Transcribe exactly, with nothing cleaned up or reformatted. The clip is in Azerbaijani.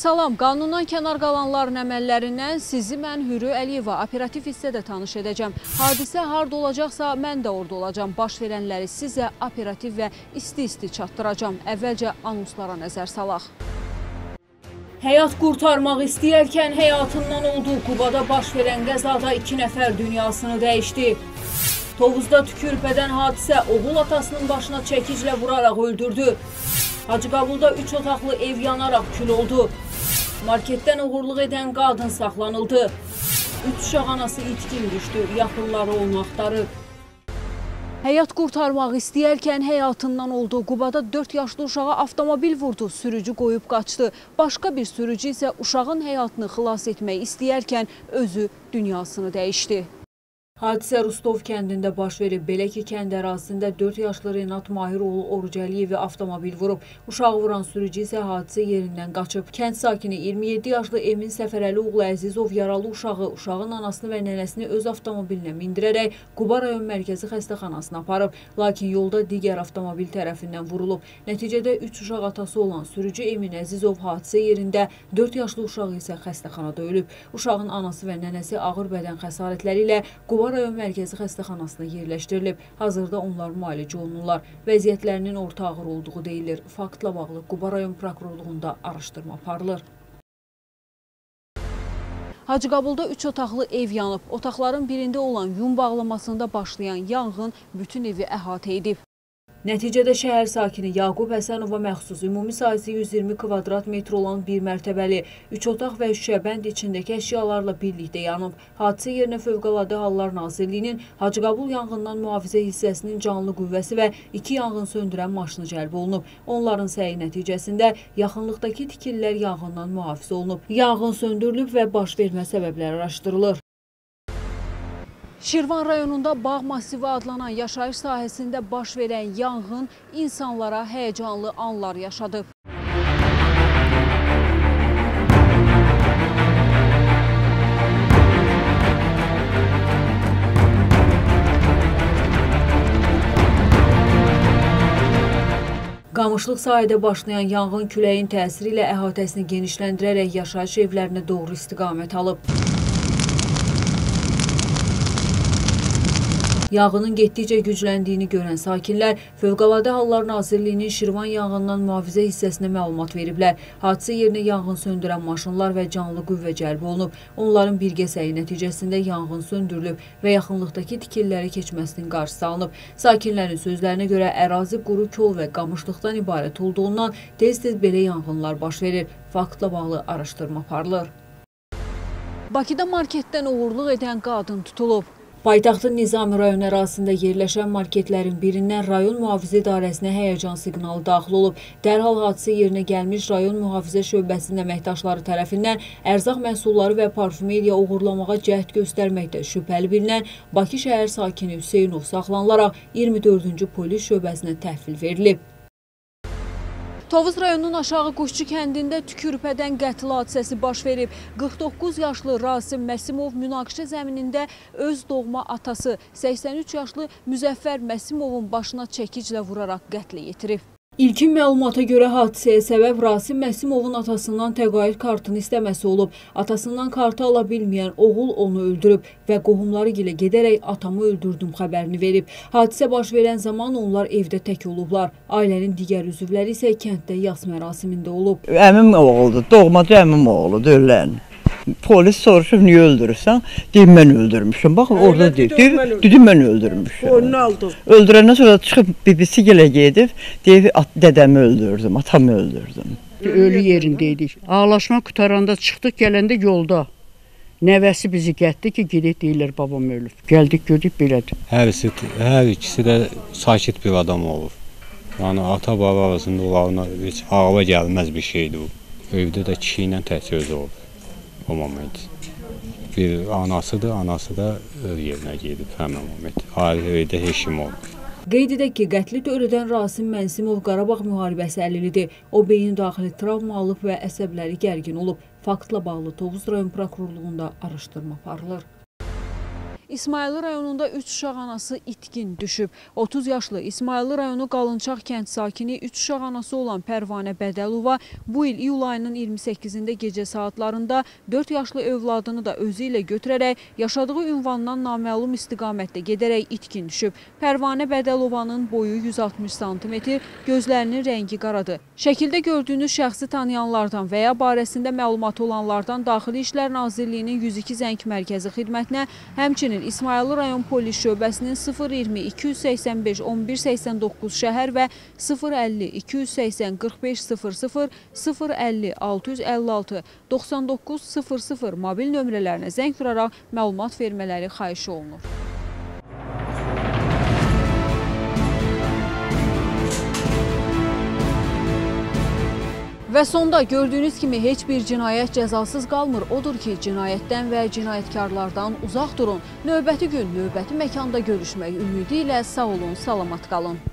Salam, qanundan kənar qalanların əməllərindən sizi mən Hürü Əliyeva operativ hissədə tanış edəcəm. Hadisə harda olacaqsa mən də orada olacam. Baş verənləri sizə operativ və isti-isti çatdıracam. Əvvəlcə anonslara nəzər salaq. Həyat qurtarmaq istəyərkən həyatından olduğu Qubada baş verən qəzada iki nəfər dünyasını dəyişdi. Tovuzda tükürpədən hadisə oğul atasının başına çəkiclə vuraraq öldürdü. Hacıqabulda üç otaqlı ev yanaraq kül oldu. Marketdən uğurluq edən qadın saxlanıldı. Üç uşaq anası itkin düşdü, yaxınları onu axtarıb. Həyat qurtarmaq istəyərkən həyatından olduğu Qubada dörd yaşlı uşağa avtomobil vurdu, sürücü qoyub qaçdı. Başqa bir sürücü isə uşağın həyatını xilas etmək istəyərkən özü dünyasını dəyişdi. Hadisə Rustov kəndində baş verib. Belə ki, kənd ərazisində dörd yaşlı Renat Mahiroğlu Oruc Əliyevi avtomobil vurub. Uşağı vuran sürücü isə hadisə yerindən qaçıb. Kənd sakini iyirmi yeddi yaşlı Emin Səfərəli oğlu Əzizov yaralı uşağı, uşağın anasını və nənəsini öz avtomobilinə mindirərək Quba rayon mərkəzi xəstəxanasına aparıb. Lakin yolda digər avtomobil tərəfindən vurulub. Nəticədə üç uşaq atası olan sürücü Emin Əzizov hadisə yerində, dörd yaşlı uşağı isə xəstəxanada ölüb. Uşağın anası və nənəsi ağır bədən xəsarətləri ilə Quba rayon mərkəzi xəstəxanasına yerləşdirilib. Hazırda onlar müalicə olunurlar. Vəziyyətlərinin orta ağır olduğu deyilir. Faktla bağlı Quba rayon prokurorluğunda araşdırma aparılır. Hacıqabulda üç otaqlı ev yanıb. Otaqların birində olan yun bağlamasında başlayan yanğın bütün evi əhatə edib. Nəticədə şəhər sakini Yaqub Həsənova məxsus ümumi sahəsi yüz iyirmi kvadrat metr olan bir mərtəbəli, üç otaq və şüşəbənd içindəki əşyalarla birlikdə yanıb. Hadisə yerinə Fövqəladə Hallar Nazirliyinin Hacıqabul yanğından mühafizə hissəsinin canlı qüvvəsi və iki yanğın söndürən maşını cəlb olunub. Onların səyi nəticəsində yaxınlıqdakı tikililər yanğından mühafizə olunub. Yanğın söndürülüb və baş vermə səbəbləri araşdırılır. Şirvan rayonunda Bağ Masivi adlanan yaşayış sahəsində baş verən yanğın insanlara həyəcanlı anlar yaşadıb. Qamışlıq sahədə başlayan yanğın küləyin təsiri ilə əhatəsini genişləndirərək yaşayış evlərinə doğru istiqamət alıb. Yanğının getdikcə gücləndiyini görən sakinlər Fövqəladə Hallar Nazirliyinin Şirvan yanğından mühafizə hissəsinə məlumat veriblər. Hadisə yerinə yanğın söndürən maşınlar və canlı qüvvə cəlb olunub. Onların birgə səyi nəticəsində yanğın söndürülüb və yaxınlıqdakı tikililəri keçməsinin qarşısı alınıb. Sakinlərin sözlərinə görə ərazi quru kol və qamışlıqdan ibarət olduğundan tez-tez belə yanğınlar baş verir. Faktla bağlı araşdırma aparılır. Bakıda marketdən uğurluq edən qadın tutulub. Paytaxtın Nizami rayon ərazisində yerləşən marketlərin birindən rayon mühafizə idarəsinə həyəcan siqnalı daxil olub. Dərhal hadisə yerinə gəlmiş rayon mühafizə şöbəsinin əməkdaşları tərəfindən ərzaq məhsulları və parfümeriya uğurlamağa cəhd göstərməkdə şübhəli bilinən Bakı şəhər sakini Hüseynov saxlanılaraq iyirmi dördüncü polis şöbəsinə təhvil verilib. Tovuz rayonunun Aşağı Quşçu kəndində tükürpədən qətl hadisəsi baş verib. qırx doqquz yaşlı Rasim Məsimov münaqişə zəminində öz doğma atası səksən üç yaşlı Müzəffər Məsimovun başına çəkiclə vuraraq qətlə yetirib. İlkin məlumata görə hadisəyə səbəb Rasim Məsimovun atasından təqaüd kartını istəməsi olub. Atasından kartı ala bilməyən oğul onu öldürüb və qohumları gilə gedərək atamı öldürdüm xəbərini verib. Hadisə baş verən zaman onlar evdə tək olublar. Ailənin digər üzvləri isə kənddə yas mərasimində olub. Əmim oğuldur, doğmacı əmim oğludur ölən. Polis soruşub, niyə öldürürsən? Deyim, mən öldürmüşüm. Bax, orada deyir, dedim, mən öldürmüşüm. Onu aldım. Öldürəndən sonra çıxıb bibisi gilə gedib, deyib, dədəmi öldürdüm, atamı öldürdüm. Ölü yerindeydik. Ağlaşma qutaranda çıxdıq, gələndə yolda. Nəvəsi bizi gətdi ki, gedək deyirlər, babam ölüb. Gəldik, gördük, belədir. Hər, hər ikisi də sakit bir adam olur. Yəni, ata-baba arasında olarına heç ağla gəlməz bir şeydir bu. Evdə də kişi ilə tək özü olur. O moment. Bir anasıdır, anası da öz yerinə gedib həmin moment. Ailə evdə heç kim olmur. Qeyd edək ki, qətli törədən Rasim Mənsimov Qarabağ müharibəsi əlilidir. O beyin daxili travma alıb və əsəbləri gərgin olub. Faktla bağlı Tovuz rayon prokurorluğunda araşdırma aparılır. İsmayıllı rayonunda üç uşaq anası itkin düşüb. otuz yaşlı İsmayıllı rayonu Qalınçaq kənd sakini üç uşaq anası olan Pərvanə Bədəlova bu il iyul ayının iyirmi səkkizində gecə saatlarında dörd yaşlı övladını da özü ilə götürərək yaşadığı ünvandan naməlum istiqamətdə gedərək itkin düşüb. Pərvanə Bədəlovanın boyu yüz altmış santimetr, gözlərinin rəngi qaradır. Şəkildə gördüyünüz şəxsi tanıyanlardan və ya barəsində məlumatı olanlardan Daxili İşlər Nazirliyinin yüz iki zəng mərkəzi xidmətinə, həmçinin İsmayıllı rayon polis şöbəsinin sıfır iyirmi iki yüz səksən beş on bir səksən doqquz şəhər və sıfır əlli iki yüz səksən qırx beş sıfır sıfır sıfır əlli altı yüz əlli altı doxsan doqquz sıfır sıfır mobil nömrələrinə zəng vuraraq məlumat vermələri xahiş olunur. Və sonda gördüyünüz kimi heç bir cinayət cəzasız qalmır. Odur ki, cinayətdən və cinayətkarlardan uzaq durun. Növbəti gün, növbəti məkanda görüşmək ümidi ilə sağ olun, salamat qalın.